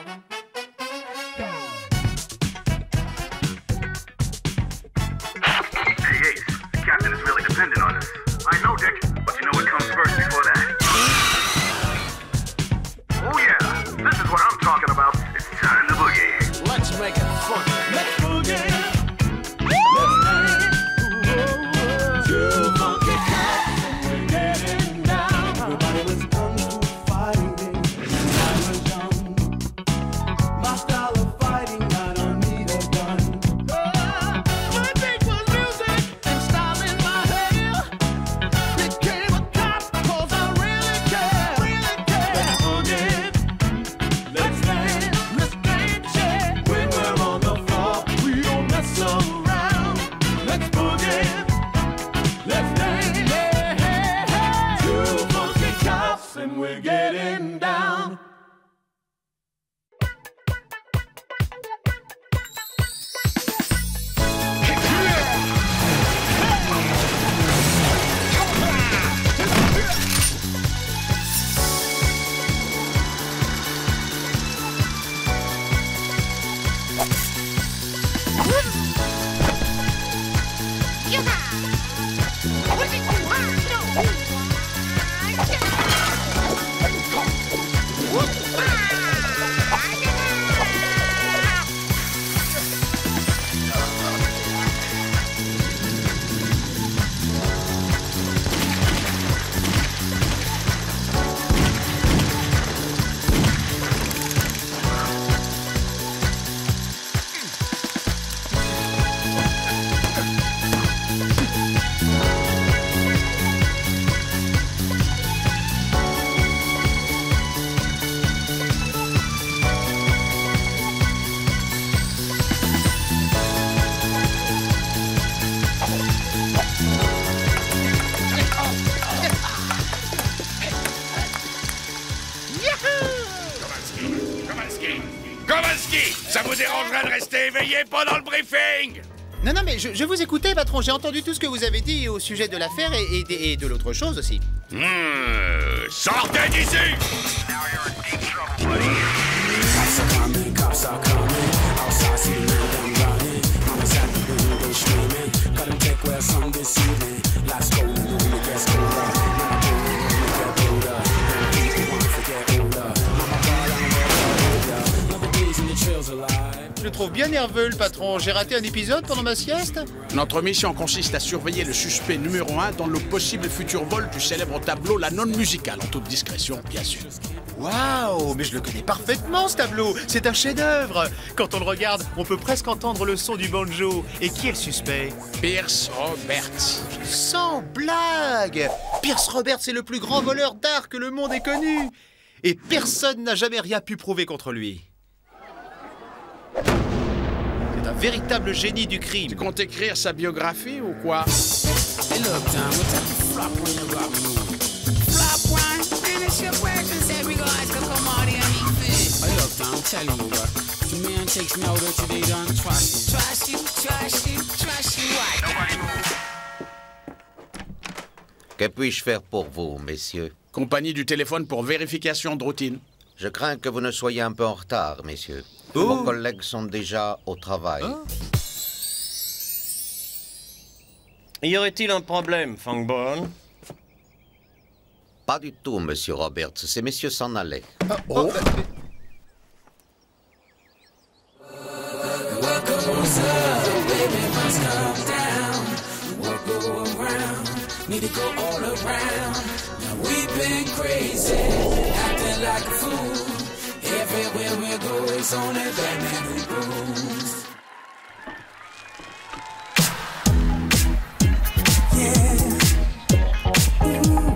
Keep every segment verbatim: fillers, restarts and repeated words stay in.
Ça vous dérangerait de rester éveillé pendant le briefing? Non, non, mais je, je vous écoutais, patron. J'ai entendu tout ce que vous avez dit au sujet de l'affaire et, et, et de l'autre chose aussi. Mmh, sortez d'ici! Je le trouve bien nerveux, le patron. J'ai raté un épisode pendant ma sieste. Notre mission consiste à surveiller le suspect numéro un dans le possible futur vol du célèbre tableau La Nonne Musicale, en toute discrétion, bien sûr. Waouh, mais je le connais parfaitement, ce tableau. C'est un chef-d'œuvre. Quand on le regarde, on peut presque entendre le son du banjo. Et qui est le suspect? Pierce Roberts. Sans blague! Pierce Roberts est le plus grand voleur d'art que le monde ait connu. Et personne n'a jamais rien pu prouver contre lui. C'est un véritable génie du crime. Tu comptes écrire sa biographie ou quoi? Que puis-je faire pour vous, messieurs? Compagnie du téléphone pour vérification de routine. Je crains que vous ne soyez un peu en retard, messieurs. Oh. Vos collègues sont déjà au travail. Oh. Y aurait-il un problème, Fangborn? Pas du tout, monsieur Roberts. Ces messieurs s'en allaient. Oh. Oh. Everywhere we go, it's only Batman who rules. Yeah. Ooh.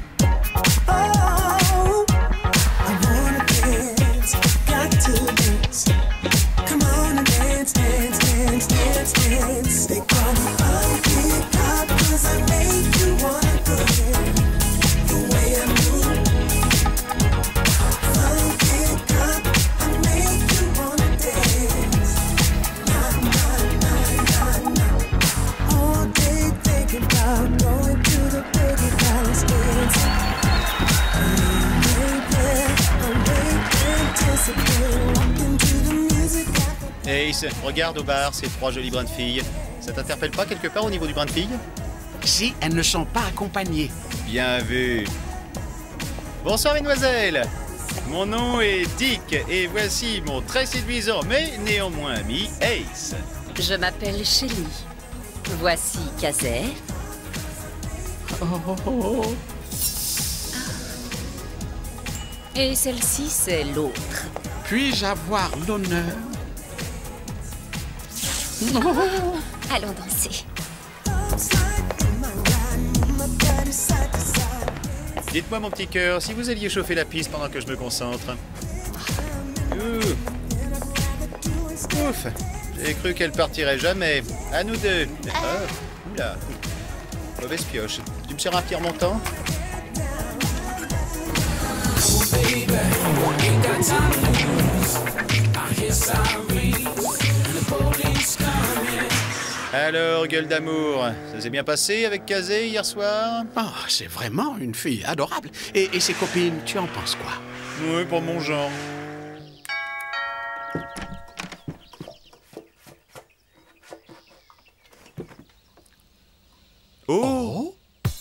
Oh, I wanna dance, got to dance. Come on and dance, dance, dance, dance, dance. They call me funky cop 'cause I make you wanna dance. The way I move. Funky cop, I make you wanna dance. Ace, regarde au bar ces trois jolies brins de filles. Ça t'interpelle pas quelque part au niveau du brin de filles? Si elles ne sont pas accompagnées. Bien vu. Bonsoir, mesdemoiselles. Mon nom est Dick et voici mon très séduisant mais néanmoins ami Ace. Je m'appelle Shelly. Voici Kazé. Oh, oh, oh. Et celle-ci, c'est l'autre. Puis-je avoir l'honneur? Allons danser. Dites-moi, mon petit cœur, si vous alliez chauffer la piste pendant que je me concentre. Ouh. Ouf, j'ai cru qu'elle partirait jamais. À nous deux. Oh, oula. Mauvaise pioche. Tu me seras un petit remontant? Alors, gueule d'amour, ça s'est bien passé avec Kazé hier soir? Oh, c'est vraiment une fille adorable. Et, et ses copines, tu en penses quoi? Oui, pour mon genre. Oh, Oh.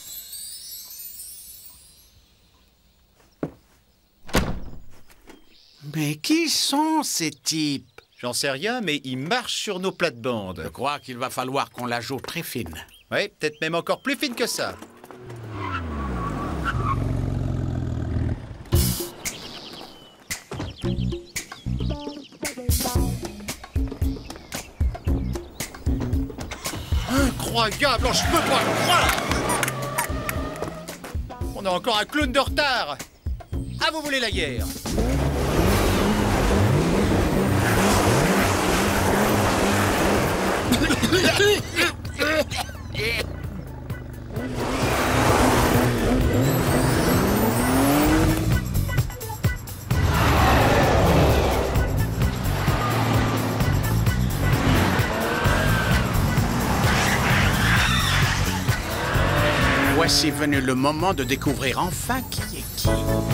Mais qui sont ces types? J'en sais rien, mais ils marchent sur nos Je plates-bandes. crois qu'il va falloir qu'on la joue très fine. Oui, peut-être même encore plus fine que ça. Incroyable, je peux pas le croire. On a encore un clown de retard. Ah, vous voulez la guerre? Voici venu le moment de découvrir enfin qui est qui.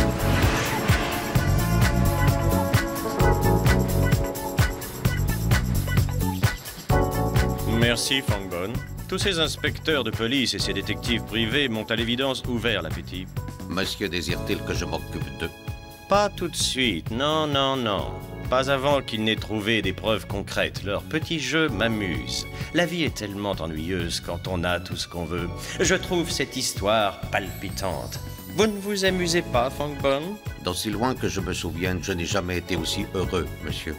Merci, Fangbone. Tous ces inspecteurs de police et ces détectives privés m'ont à l'évidence ouvert l'appétit. Monsieur désire-t-il que je m'occupe d'eux? Pas tout de suite, non, non, non. Pas avant qu'ils n'aient trouvé des preuves concrètes. Leur petit jeu m'amuse. La vie est tellement ennuyeuse quand on a tout ce qu'on veut. Je trouve cette histoire palpitante. Vous ne vous amusez pas, Fangbone? D'aussi loin que je me souvienne, je n'ai jamais été aussi heureux, monsieur.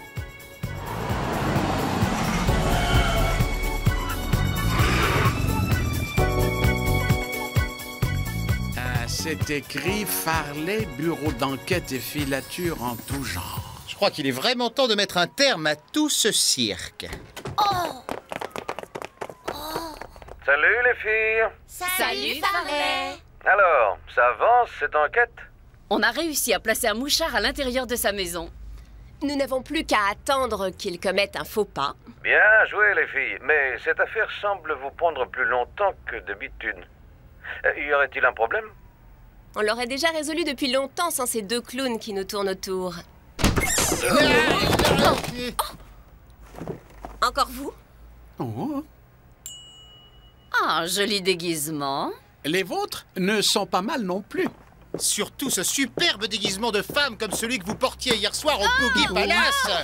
Ah, c'est écrit Farley, bureau d'enquête et filature en tout genre. Je crois qu'il est vraiment temps de mettre un terme à tout ce cirque. Salut les filles. Salut, Farley. Alors, ça avance cette enquête? On a réussi à placer un mouchard à l'intérieur de sa maison. Nous n'avons plus qu'à attendre qu'il commette un faux pas. Bien joué les filles, mais cette affaire semble vous prendre plus longtemps que d'habitude. Euh, y aurait-il un problème? On l'aurait déjà résolu depuis longtemps sans ces deux clowns qui nous tournent autour. Encore vous? Oh. Ah, joli déguisement. Les vôtres ne sont pas mal non plus. Surtout ce superbe déguisement de femme comme celui que vous portiez hier soir au Boogie Palace.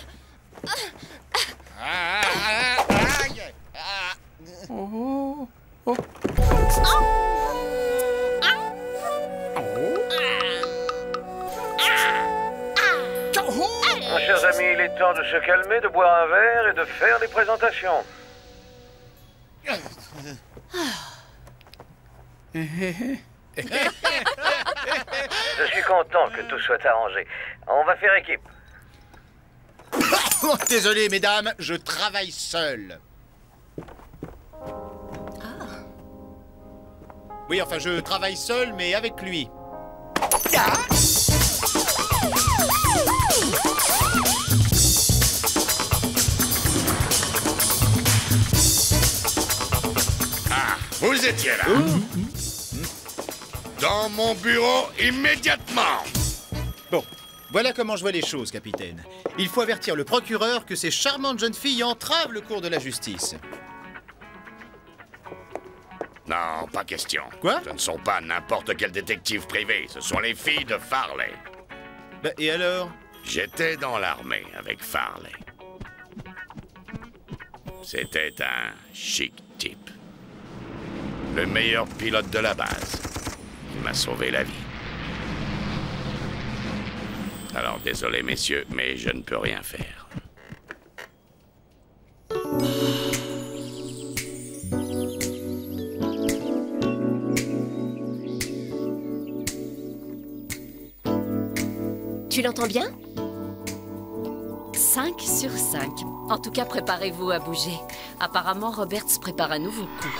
Ah, ah, ah, aïe. Ah. Oh. Oh. Mes chers amis, il est temps de se calmer, de boire un verre et de faire des présentations. Je suis content que tout soit arrangé. On va faire équipe. Oh, désolé, mesdames, je travaille seul. Oui, enfin, je travaille seul, mais avec lui. Ah, vous étiez là. Dans mon bureau, immédiatement. Bon, Voilà comment je vois les choses, capitaine. Il faut avertir le procureur que ces charmantes jeunes filles entravent le cours de la justice. Non, pas question. Quoi? Ce ne sont pas n'importe quel détective privé, ce sont les filles de Farley. Bah, et alors? J'étais dans l'armée avec Farley. C'était un chic type. Le meilleur pilote de la base. Il m'a sauvé la vie. Alors désolé messieurs, mais je ne peux rien faire. Tu l'entends bien? cinq sur cinq. En tout cas, préparez-vous à bouger. Apparemment, Roberts prépare un nouveau coup.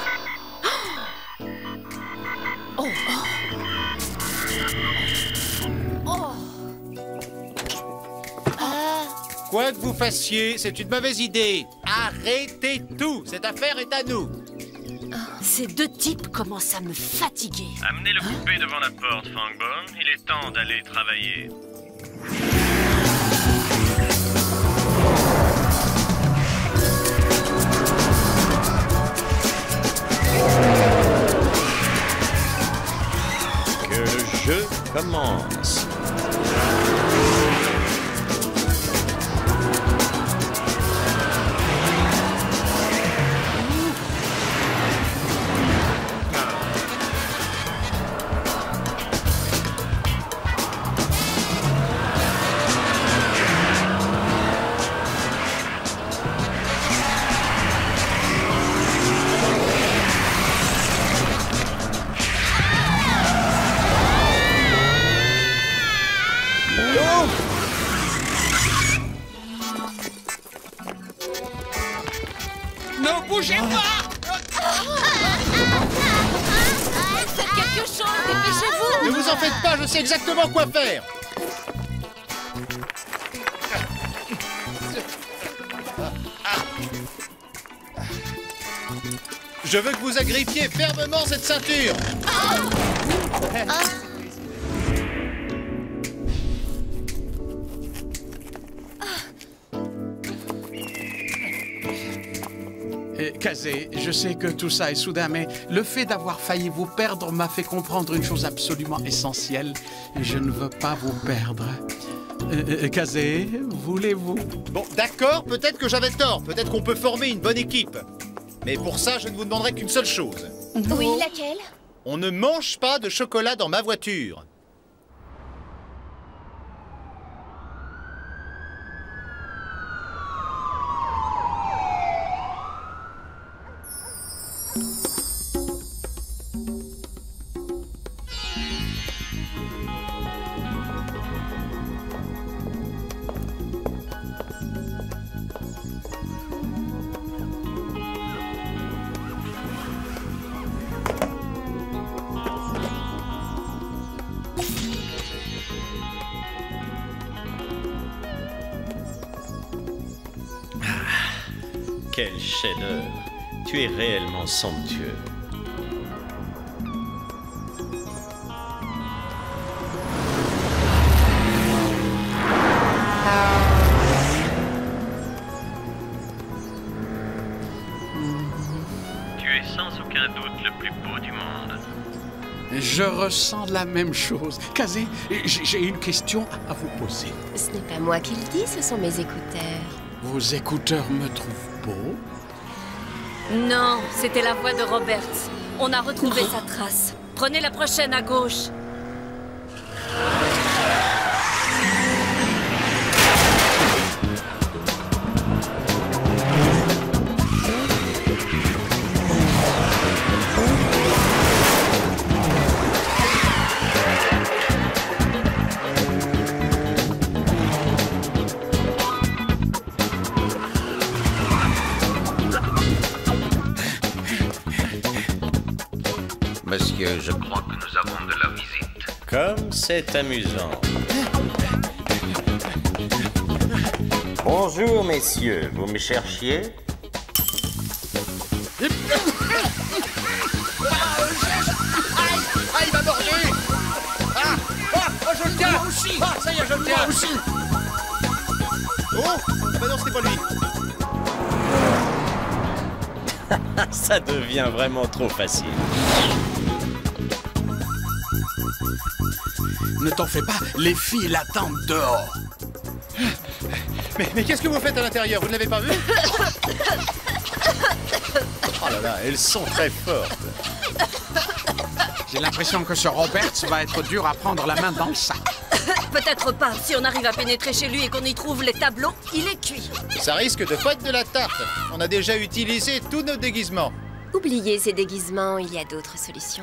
Oh, oh. Oh. Ah. Quoi que vous fassiez, c'est une mauvaise idée. Arrêtez tout. Cette affaire est à nous. Ces deux types commencent à me fatiguer. Amenez le poupée devant la porte, Fangbone. Il est temps d'aller travailler. Que le jeu commence. Ne bougez pas! Faites quelque chose, dépêchez-vous! Ne vous en faites pas, je sais exactement quoi faire. Je veux que vous agrippiez fermement cette ceinture. Euh, Kazé, je sais que tout ça est soudain, mais le fait d'avoir failli vous perdre m'a fait comprendre une chose absolument essentielle. Je ne veux pas vous perdre. Euh, euh, Kazé, voulez-vous? Bon, d'accord, peut-être que j'avais tort. Peut-être qu'on peut former une bonne équipe. Mais pour ça, je ne vous demanderai qu'une seule chose. Oui, laquelle? On ne mange pas de chocolat dans ma voiture. Quel chef-d'œuvre! Tu es réellement somptueux. Tu es sans aucun doute le plus beau du monde. Je ressens la même chose. Kazé, j'ai j'ai une question à vous poser. Ce n'est pas moi qui le dis, ce sont mes écouteurs. Vos écouteurs me trouvent beau? Non, c'était la voix de Roberts. On a retrouvé sa trace. Prenez la prochaine à gauche. Monsieur, je crois que nous avons de la visite. Comme c'est amusant. Bonjour, messieurs. Vous me cherchiez? Ah, il m'a mordé! Ah, ah, ah, je le tiens! aussi. Ah, ça y est, je le tiens. Moi aussi. Oh, ah bah non, c'était pas lui. Ça devient vraiment trop facile. Ne t'en fais pas, les filles l'attendent dehors. Mais, mais qu'est-ce que vous faites à l'intérieur? Vous ne l'avez pas vu? Oh là là, elles sont très fortes. J'ai l'impression que ce Roberts va être dur à prendre la main dans le sac. Peut-être pas. Si on arrive à pénétrer chez lui et qu'on y trouve les tableaux, il est cuit. Ça risque de pas être de la tarte. On a déjà utilisé tous nos déguisements. Oubliez ces déguisements, il y a d'autres solutions.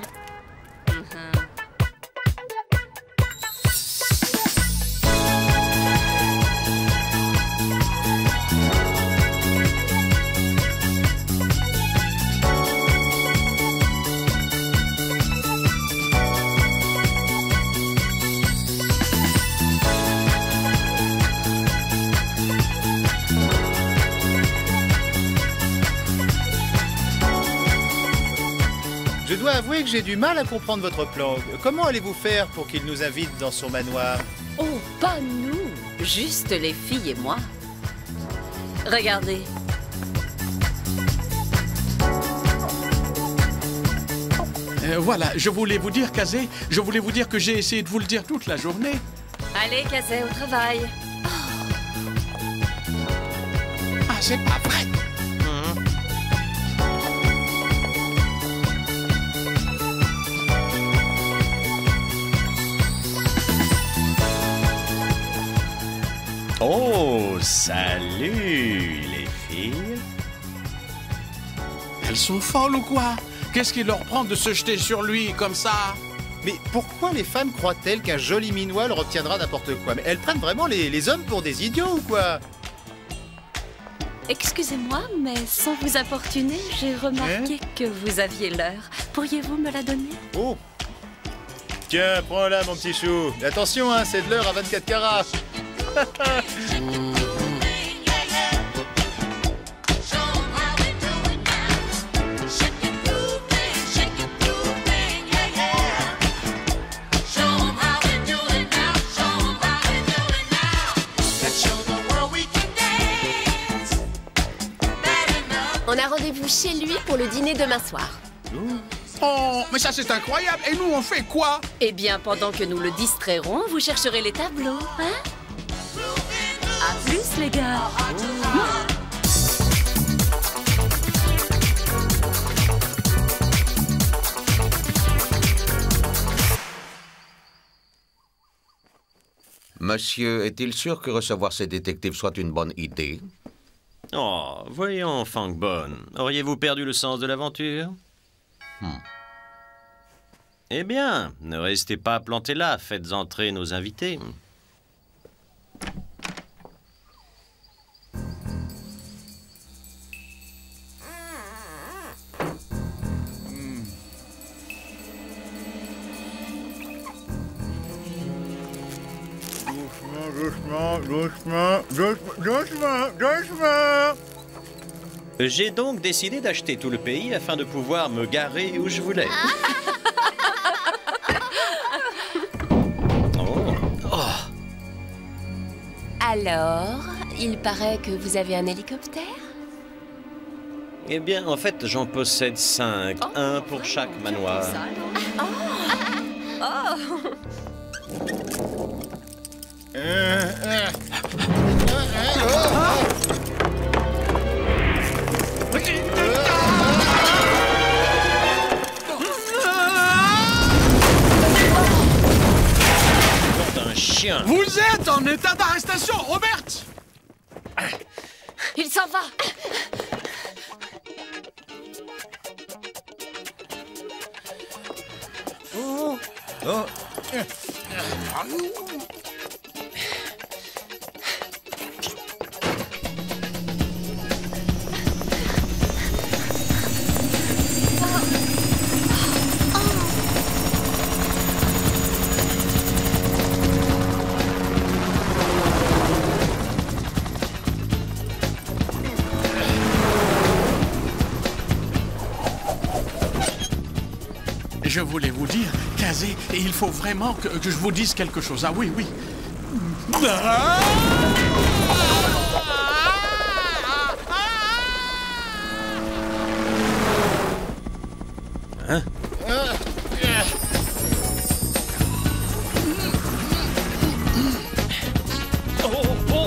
Je dois avouer que j'ai du mal à comprendre votre plan. Comment allez-vous faire pour qu'il nous invite dans son manoir? Oh, pas nous. Juste les filles et moi. Regardez. Euh, voilà, je voulais vous dire, Kazé, je voulais vous dire que j'ai essayé de vous le dire toute la journée. Allez, Kazé, au travail. Ah, c'est pas vrai. Oh, salut les filles. Elles sont folles ou quoi? Qu'est-ce qui leur prend de se jeter sur lui comme ça? Mais pourquoi les femmes croient-elles qu'un joli minois leur obtiendra n'importe quoi? Mais elles prennent vraiment les, les hommes pour des idiots ou quoi? Excusez-moi, mais sans vous importuner, j'ai remarqué Hein? que vous aviez l'heure. Pourriez-vous me la donner? Oh! Tiens, prends-la mon petit chou. Mais attention, hein, c'est de l'heure à vingt-quatre carats. On a rendez-vous chez lui pour le dîner demain soir. Oh, mais ça c'est incroyable. Et nous, on fait quoi? Eh bien, pendant que nous le distrairons, vous chercherez les tableaux, hein? À plus, les gars. Monsieur, est-il sûr que recevoir ces détectives soit une bonne idée? Oh, voyons, Fangbon. Auriez-vous perdu le sens de l'aventure? Hmm. Eh bien, ne restez pas plantés là. Faites entrer nos invités. Doucement, doucement, doucement, doucement, doucement. J'ai donc décidé d'acheter tout le pays afin de pouvoir me garer où je voulais. Oh. Oh. Alors, il paraît que vous avez un hélicoptère? Eh bien, en fait, j'en possède cinq. Oh, un pour chaque manoir. Euh, euh. Un chien. Vous êtes en état d'arrestation, Robert! Il s'en va. Oh, oh. Je voulais vous dire, Kazé, il faut vraiment que, que je vous dise quelque chose. Ah oui, oui. Ah! Hein? Oh, oh.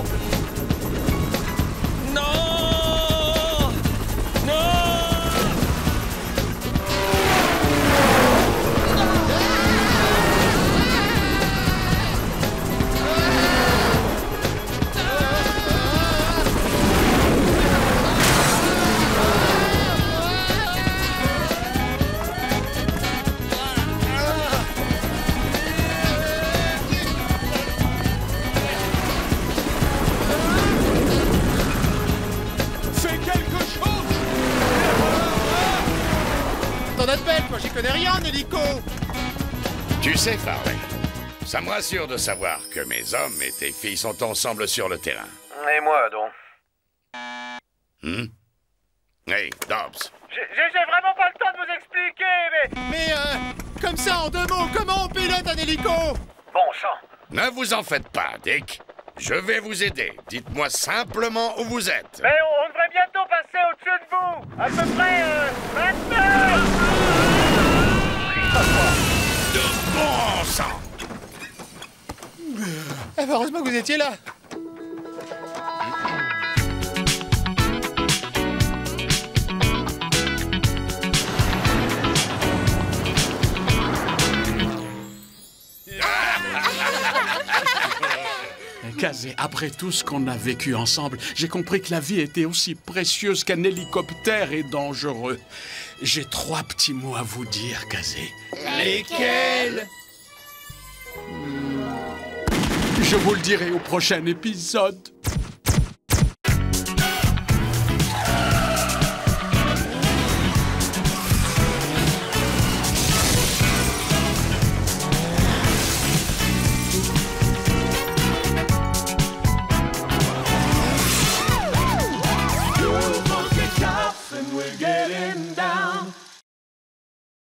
Non! Non! T'en as de belle, moi j'y connais rien en hélico. Tu sais, Farley, ça me rassure de savoir que mes hommes et tes filles sont ensemble sur le terrain. Et moi, donc? Hmm? Hey, Dobbs. J'ai vraiment pas le temps de vous expliquer, mais... Mais euh, comme ça, en deux mots, comment on pilote un hélico? Bon sang. Ne vous en faites pas, Dick. Je vais vous aider. Dites-moi simplement où vous êtes. Mais on, on devrait bientôt passer au-dessus de vous. À peu près, euh, maintenant. De bon sang. Eh ben, heureusement que vous étiez là. Kazé, après tout ce qu'on a vécu ensemble, j'ai compris que la vie était aussi précieuse qu'un hélicoptère est dangereux. J'ai trois petits mots à vous dire, Kazé. Lesquels? Je vous le dirai au prochain épisode.